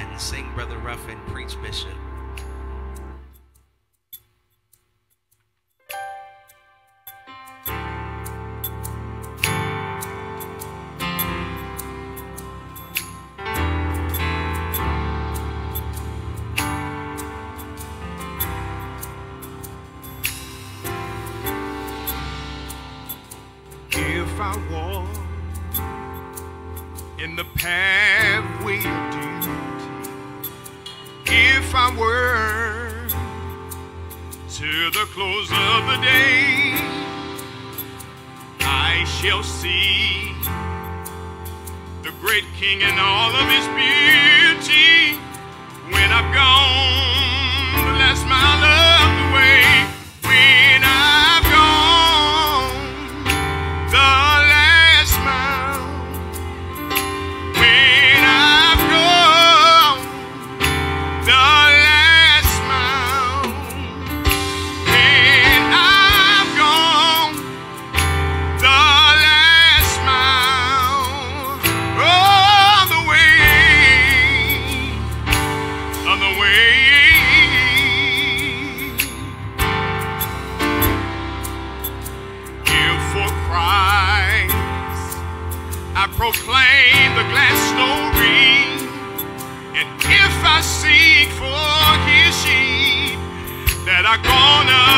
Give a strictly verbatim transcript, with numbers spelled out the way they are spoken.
and sing Brother Ruffin, preach Bishop. If I walk in the pathway of duty, if I were to the close of the day, I shall see the great King in all of his beauty. When I've gone the last mile of the way, when I've gone the last mile, when I've gone the last mile, when I've gone the last mile, on the way, on the way. I proclaim the glad story, and if I seek for his sheep that are gone